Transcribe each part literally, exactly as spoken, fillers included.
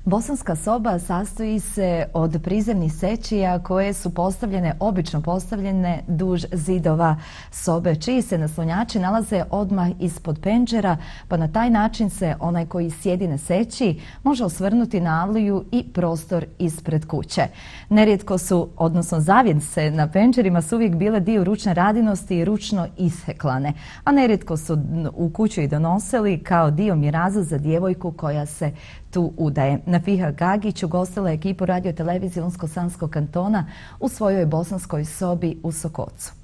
Bosanska soba sastoji se od prizemnih sečija koje su postavljene, obično postavljene duž zidova sobe, čiji se naslonjači nalaze odmah ispod penđera, pa na taj način se onaj koji sjedi na seći može osvrnuti na avliju i prostor ispred kuće. Nerijetko su, odnosno zavjese na penđerima su uvijek bile dio ručne radinosti i ručno isheklane, a nerijetko su u kuću i donosili kao dio miraza za djevojku koja se tu udaje. Nafiha Gagić ugostila je ekipu radio-televizije Unsko-Sanskog kantona u svojoj bosanskoj sobi u Sokocu.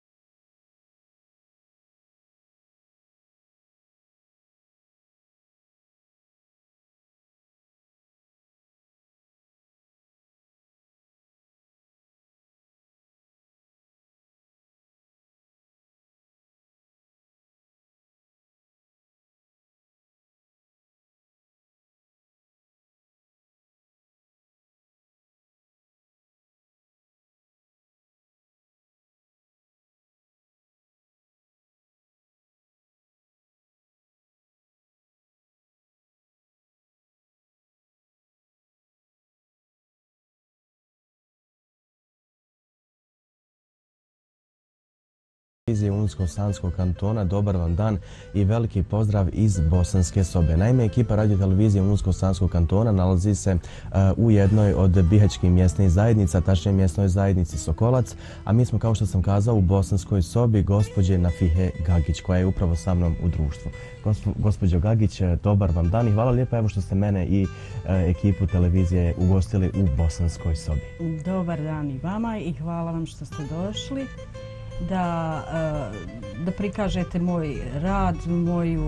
Televizije Unsko-Sanskog kantona, dobar vam dan i veliki pozdrav iz Bosanske sobe. Naime, ekipa radio-televizije Unsko-Sanskog kantona nalazi se uh, u jednoj od bihaćkih mjesnih zajednica, tačnije mjesnoj zajednici Sokolac, a mi smo, kao što sam kazao, u Bosanskoj sobi gospođe Nafihe Gagić, koja je upravo sa mnom u društvu. Gospo, gospođo Gagić, dobar vam dan i hvala lijepa evo što ste mene i uh, ekipu televizije ugostili u Bosanskoj sobi. Dobar dan i vama i hvala vam što ste došli. Da, da prikažete moj rad, moju,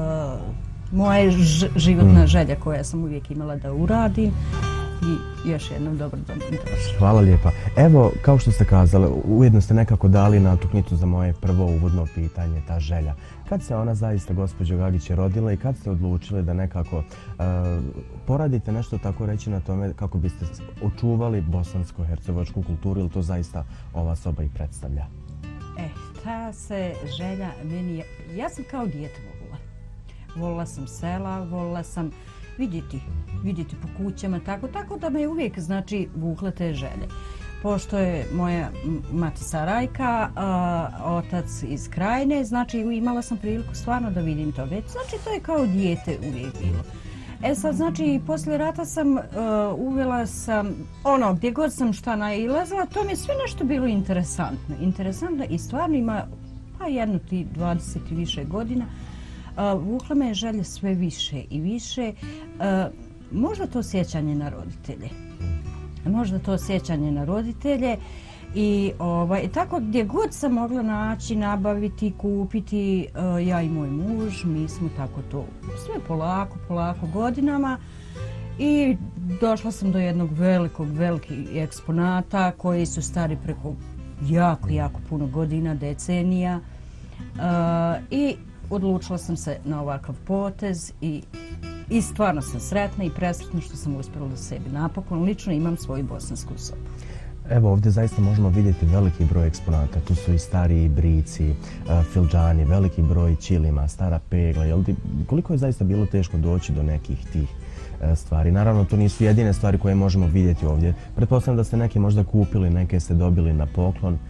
moje životna želja koja sam uvijek imala da uradim i još jednom dobro da mi došli. Hvala lijepa. Evo, kao što ste kazali, ujedno ste nekako dali natuknicu za moje prvo uvodno pitanje, ta želja. Kad se ona zaista, gospođo Gagić, rodila i kad ste odlučili da nekako uh, poradite nešto, tako reći, na tome kako biste očuvali bosansko-hercegovačku kulturu, ili to zaista ova soba i predstavlja? E, ta se želja meni, ja sam kao dijete volila. Volila sam sela, volila sam vidjeti, vidjeti po kućama, tako, tako da me uvijek, znači, vukle te želje. Pošto je moja mati Sarajka, a, otac iz Krajine, znači imala sam priliku stvarno da vidim to već. Znači, to je kao dijete uvijek bilo. E sad, znači, poslije rata sam uh, uvela sam, ono, gdje god sam šta nailazila, to mi je sve nešto bilo interesantno. Interesantno i stvarno ima, pa jedno ti dvadeset i više godina, uh, vukla me je želje sve više i više. Uh, možda to sjećanje na roditelje. Možda to sjećanje na roditelje. I ovaj, tako gdje god sam mogla naći, nabaviti, kupiti, uh, ja i moj muž, mi smo tako to sve polako, polako godinama i došla sam do jednog velikog, velikih eksponata koji su stari preko jako, jako puno godina, decenija uh, i odlučila sam se na ovakav potez i I stvarno sam sretna i presretna što sam uspjela da sebi napokon lično imam svoju bosansku sobu. Evo, ovdje zaista možemo vidjeti veliki broj eksponata. Tu su i stariji brici, uh, filđani, veliki broj ćilima, stara pegla. Jel ti, koliko je zaista bilo teško doći do nekih tih uh, stvari? Naravno, to nisu jedine stvari koje možemo vidjeti ovdje. Pretpostavljam da ste neke možda kupili, neke ste dobili na poklon.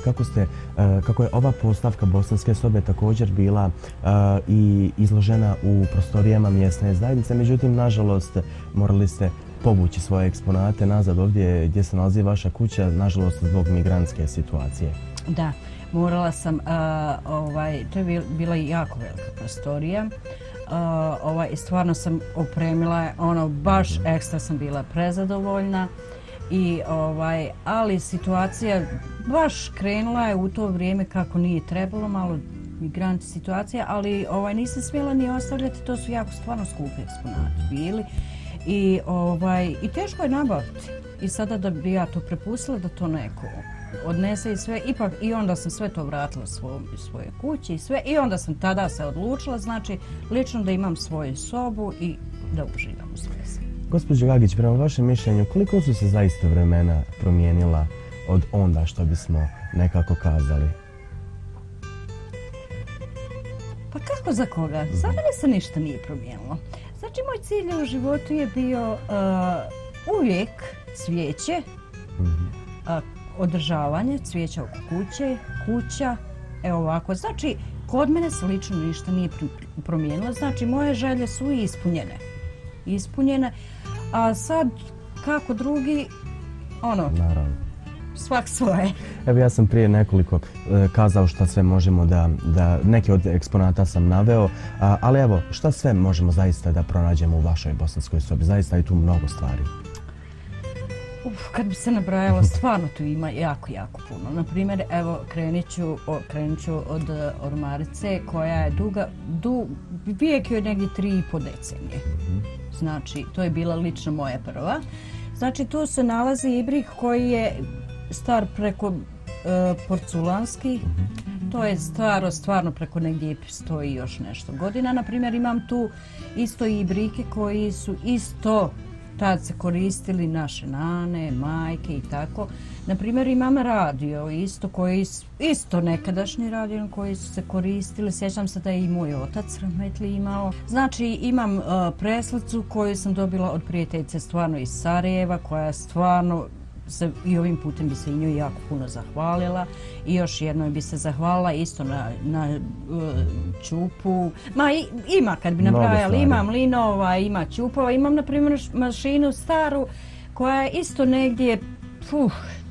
kako, ste, e, kako je ova postavka bosanske sobe također bila e, i izložena u prostorijama mjesne zajednice, međutim, nažalost, morali ste povući svoje eksponate nazad ovdje gdje se nalazi vaša kuća, nažalost, zbog migrantske situacije. Da, morala sam, a, ovaj, to je bila jako velika prostorija. Uh, ovaj, stvarno sam opremila, ono, baš ekstra sam bila prezadovoljna. I, ovaj, ali situacija baš krenula je u to vrijeme kako nije trebalo, malo migranti situacija, ali ovaj, nisam smjela ni ostavljati, to su jako stvarno skupi eksponati bili. I, ovaj, i teško je nabaviti. I sada da bi ja to prepustila da to neko odnese i sve, ipak i onda sam sve to vratila svoj, svoje kući i sve, i onda sam tada se odlučila, znači lično da imam svoju sobu i da uživam u svojoj sobi. Gospođo Gagić, prema vašem mišljenju, koliko su se zaista vremena promijenila od onda, što bismo nekako kazali? Pa kako za koga? Za mene se ništa nije promijenilo. Znači, moj cilj u životu je bio uh, uvijek cvijeće, mm-hmm. uh, održavanje cvijeća oko kuće, kuća, evo ovako. Znači, kod mene se lično ništa nije promijenilo. Znači, moje želje su ispunjene. Ispunjene. A sad, kako drugi, ono, naravno, svak svoje. Evo, ja sam prije nekoliko e, kazao šta sve možemo da, da, neke od eksponata sam naveo, a, ali evo, šta sve možemo zaista da pronađemo u vašoj bosanskoj sobi? Zaista i tu mnogo stvari. Uf, kad bi se nabrajalo, stvarno tu ima jako, jako puno. Naprimjer, evo, krenit ću, o, krenit ću od ormarice koja je duga, du, vijek joj negdje tri i po decenije. Znači, to je bila lično moja prva. Znači, tu se nalazi ibrik koji je star preko e, porculanski. To je staro, stvarno preko negdje stoji još nešto godina. Naprimjer, imam tu isto ibrike koji su isto tad se koristili naše nane, majke i tako. Naprimjer, imam radio isto koji isto nekadašnji radio koji su se koristili. Sjećam se da je i moj otac rahmetli imao. Znači, imam uh, preslicu koju sam dobila od prijateljice stvarno iz Sarajeva, koja stvarno se, i ovim putem bi se i njoj jako puno zahvalila. I još jednom bi se zahvalila isto na, na uh, čupu. Ma i, ima kad bi napravili, imam linova, ima čupova. Imam, na primjer, mašinu staru koja je isto negdje, puh,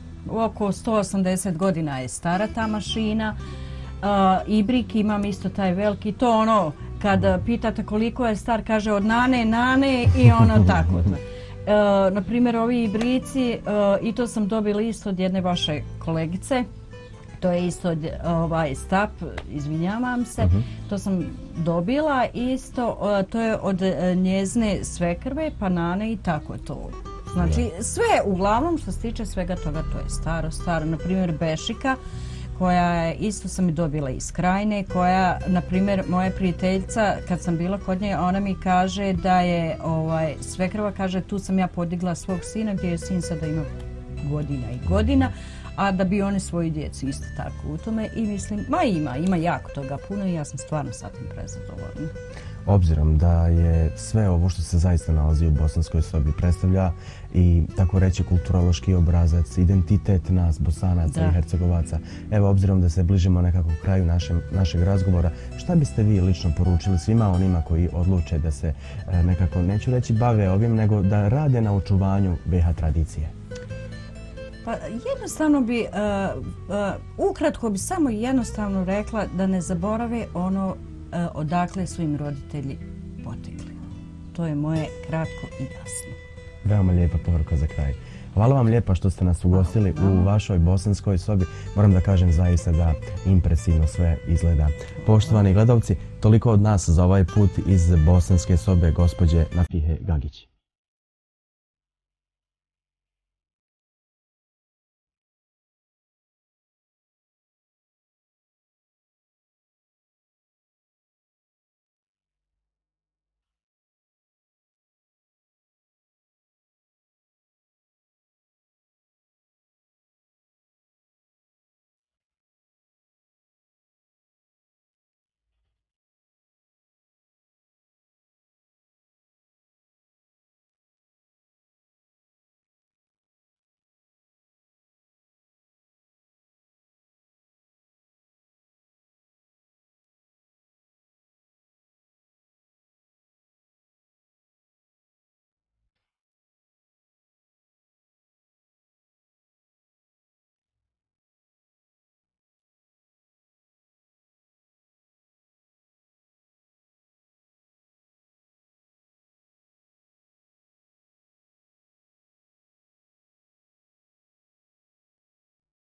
oko sto osamdeset godina je stara ta mašina. Uh, ibrik imam isto taj veliki, to ono, kad pitate koliko je star, kaže od nane, nane i ono tako. Uh, na primjer, ovi ibrici, uh, i to sam dobila isto od jedne vaše kolegice. To je isto od, ovaj stap, izvinjavam se, uh-huh. To sam dobila isto, uh, to je od uh, njezne svekrve, panane i tako je to. Znači, sve, uglavnom, što se tiče svega toga, to je staro, staro. Na primjer, bešika, koja je, isto sam i dobila iz Krajine, koja, na primjer, moja prijateljica, kad sam bila kod nje, ona mi kaže da je, ovaj, svekrva kaže, tu sam ja podigla svog sina, gdje je sin sada ima godina i godina, a da bi oni svoju djecu isto tako u tome. I mislim, ma ima, ima jako toga puno i ja sam stvarno sa tim prezadovoljna. Obzirom da je sve ovo što se zaista nalazi u bosanskoj sobi predstavlja i tako reći kulturološki obrazac, identitet nas, Bosanaca da. i Hercegovaca. Evo, obzirom da se bližimo nekako kraju našem, našeg razgovora, šta biste vi lično poručili svima onima koji odluče da se nekako, neću reći bave ovim, nego da rade na očuvanju B iH tradicije? Pa jednostavno bi, uh, uh, ukratko bi samo jednostavno rekla da ne zaborave ono odakle su im roditelji potekli. To je moje kratko i jasno. Veoma lijepa poruka za kraj. Hvala vam lijepa što ste nas ugostili u vašoj bosanskoj sobi. Moram da kažem zaista da impresivno sve izgleda. Poštovani gledalci, toliko od nas za ovaj put iz bosanske sobe gospođe Nafihe Gagić.